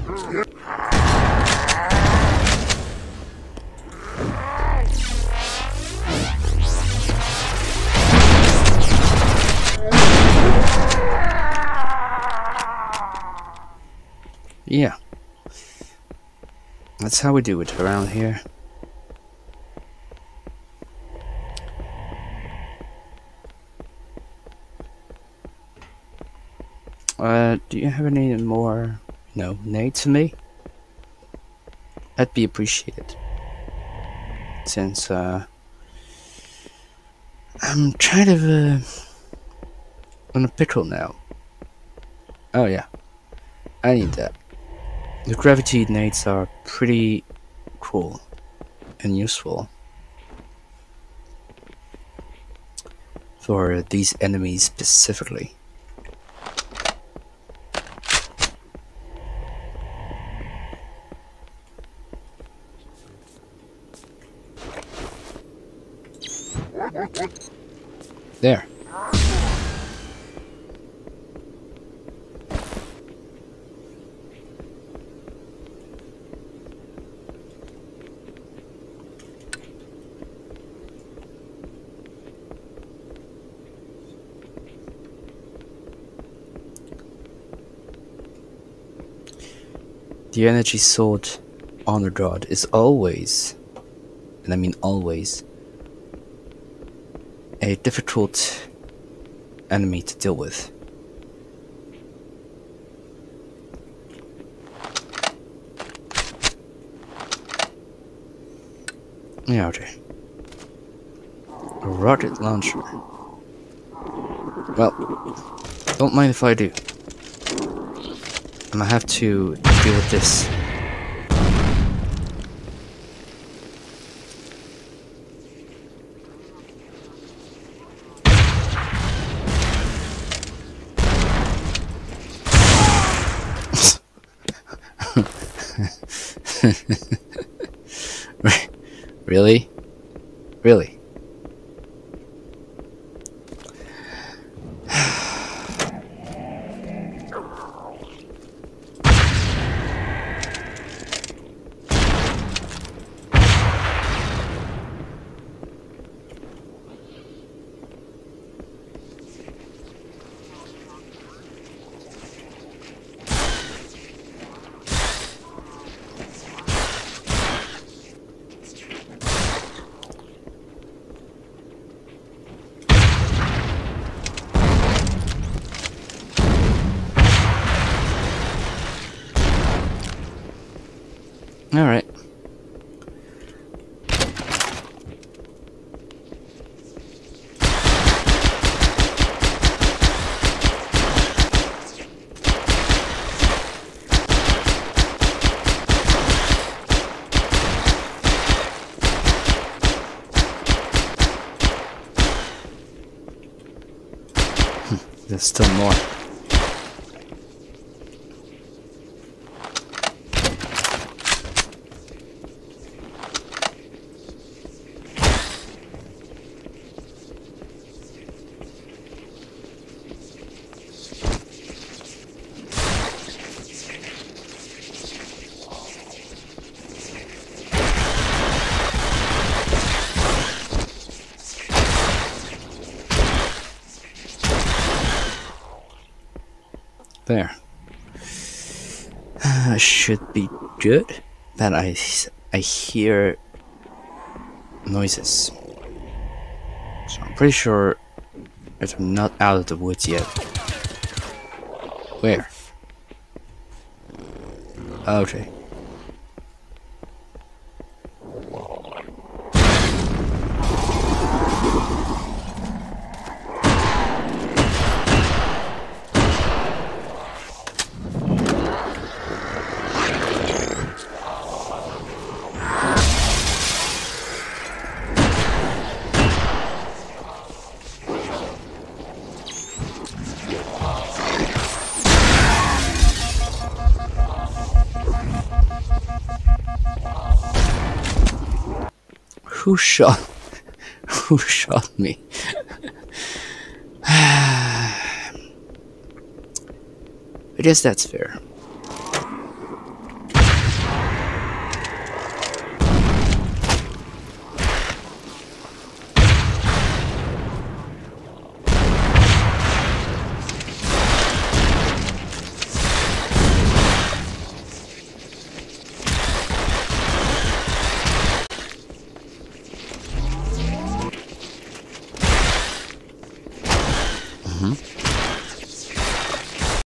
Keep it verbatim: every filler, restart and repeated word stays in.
Yeah. That's how we do it around here. Uh, do you have any more, you know, nades to me? That'd be appreciated. Since, uh, I'm kind of, uh, on a pickle now. Oh yeah, I need that. The gravity nades are pretty cool and useful for these enemies specifically. There. The energy sword honor god is always, and I mean always, a difficult enemy to deal with. Yeah, okay. A rocket launcher. Well, don't mind if I do. I'm gonna have to deal with this. Really? Really? Alright. There's still more. There. Uh, should be good, but I, I hear noises. So I'm pretty sure that I'm not out of the woods yet. Where? Okay. Who shot? Who shot me? I guess that's fair. Mm-hmm.